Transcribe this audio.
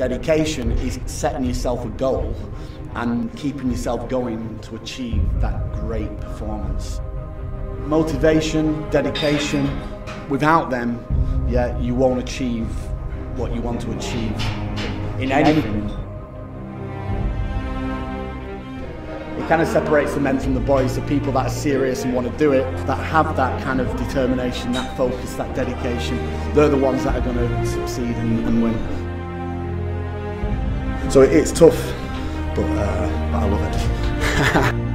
Dedication is setting yourself a goal and keeping yourself going to achieve that great performance. Motivation, dedication, without them, yeah, you won't achieve what you want to achieve in anything. It kind of separates the men from the boys, the people that are serious and want to do it, that have that kind of determination, that focus, that dedication. They're the ones that are going to succeed and win. So it's tough, but I love it.